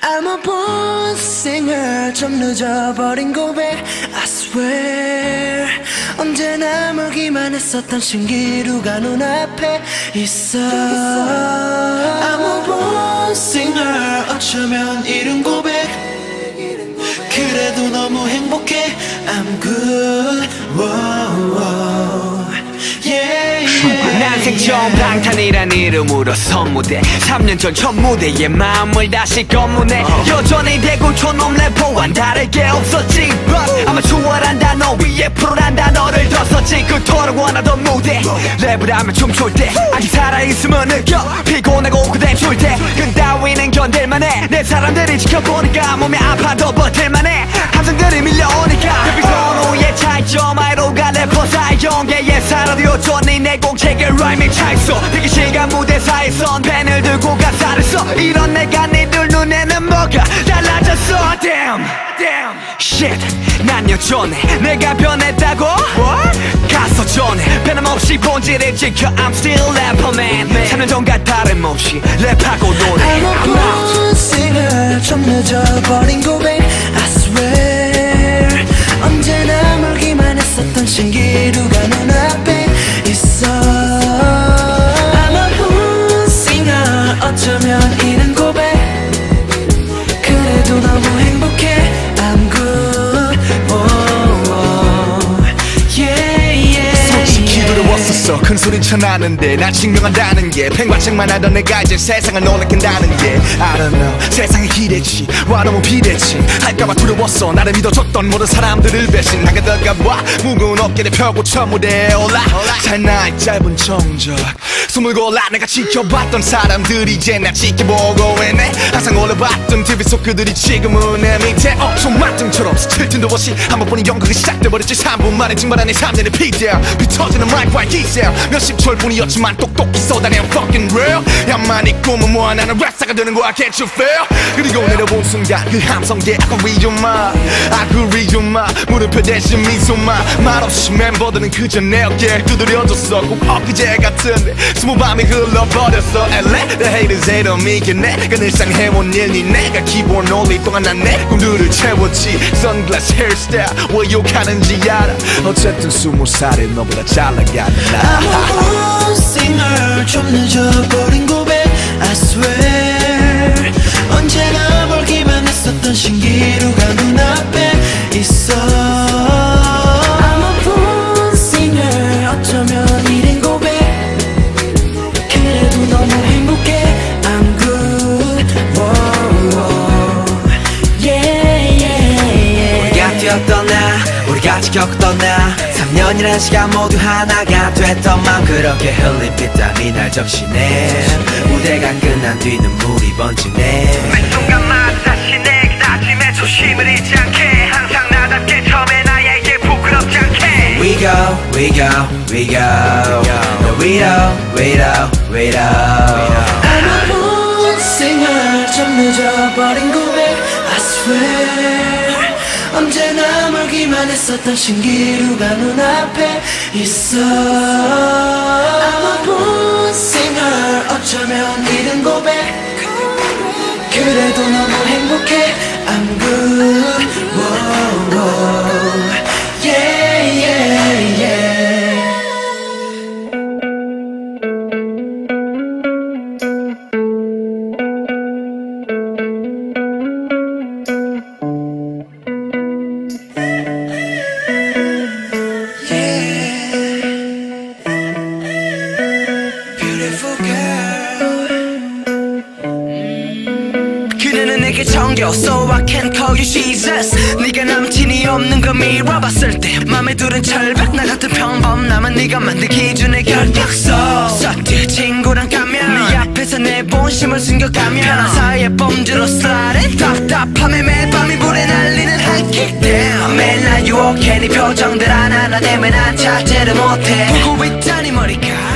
I'm a born singer 좀 늦어버린 고백 I swear 언제나 멀기만 했었던 신기루가 눈앞에 있어 I'm a born singer 어쩌면 이른 고백 그래도 너무 행복해 I'm good whoa, whoa. Yeah, yeah, 난생 처음 방탄이란 이름으로 선무대 3년 전 첫 무대에 마음을 다시 검문해 여전히 대구촌놈 래퍼와는 다르게 없었지 But 아마 추월한 단어 위에 프로란 단어를 더 썼지 그토록 원하던 무대 랩을 하면 춤출 때 아직 살아있음을 느껴 피곤하고 그대 줄때 그 따위는 견딜만해 내 사람들이 지켜보니까 몸이 아파도 버틸만해 함성들이 밀려오니까 별빛 선호의 차이점 아이로가 래퍼 사이용계의 사라디오 쫓니 내 공책에 라임이 차있어 대기실과 무대사이선 펜을 들고 가사를 써 이런 내가 니들 눈에는 뭐가 달라졌어 Damn, damn, shit 난 여전해 내가 변했다고? What? 가서 전해 변함없이 본질을 지켜 I'm still rapper man 3년 전과 다름없이 랩하고 노래 I'm a born singer 좀 늦어버린 고백 I swear 언제나 멀기만 했었던 신기루가 눈앞에 있어 I'm a born singer 어쩌면 이른 고백 그래도 너무 행복해 I'm good oh, oh. Yeah, yeah, 솔직히 두려웠었어 큰 소린 쳐나는데 날 증명한다는 게 팽과책만 하던 내가 이제 세상을 놀래킨다는 게 I don't know 세상의 기대치 와 너무 비대칭 할까봐 두려웠어 나를 믿어줬던 모든 사람들을 배신하게 될까봐 무거운 어깨를 펴고 첫 무대에 올라 잘 나의 짧은 정적 숨을 골라 내가 지켜봤던 사람들이 이제 날 지켜보고 있네 항상 올려봤던 TV 속 그들이 지금은 내 밑에 소마등처럼 스칠 틈도 없이 한 번뿐인 연극이 시작돼버렸지 3분 만에 증발한 내 3년의 피디야 비 터지는 마이크와 기세 몇십 초일뿐이었지만 똑똑히 쏟아낸 fucking real 야만이 꿈은 뭐야 나는 랩사가 되는 거야 can't you feel 그리고 내려본 순간 그 함성계 아구리 좀마 아구리 좀마 물음표 대신 미소만 말없이 멤버들은 그저 내 어깨에 두드려줬어 꼭 엊그제 같은데 스무 밤이 흘러버렸어 LA The haters hate on me 걔네 그 늘상 해온 일니 내가 기본 올릴 동안 난 내 꿈들을 채웠지 선글라스 헤어스타일 왜 욕하는지 알아 어쨌든 20살에 너보다 잘 나가는 나 I'm a born singer 좀 늦어버린 고백 I swear 언제나 멀기만 했었던 신기루가 눈앞에 있어 I'm a born singer 어쩌면 이른 고백 그래도 너무 행복해 I'm good whoa, whoa. Yeah, yeah, yeah. 우리가 뛰었던 나 우리가 지켰던 나 3년이란 시간 모두 하나가 됐던 맘 그렇게 흘린 핏땀이 날 적시네 무대가 끝난 뒤 눈물이 번지네 매 순간마다 다시 내 다짐에 초심을 잃지 않게 항상 나답게 처음에 나에게 부끄럽지 않게 We go, we go, we go No, we don't, we don't, we don't I'm a born singer 좀 늦어버린 고백 I swear 언제나 멀기만 했었던 신기루가 눈앞에 있어 I'm a born singer 어쩌면 이른 고백 그래도 너무 행복해 I'm good whoa, whoa. Yeah, yeah, yeah. 그녀는 내게 정겨 So I can call you Jesus 네가 남친이 없는 거 밀어봤을 때 맘에 두른 철벽 나 같은 평범남은 네가 만든 기준의 결격서 썩지 친구랑 가면 네 앞에서 내 본심을 숨겨가면 편한 사이에 범주로 sliding 답답함에 매일 밤이 불에 날리는 하이킥 down 매일 날 유혹해 네 표정들 하나하나 때문에 난 자제를 못해 보고 있자니 머리가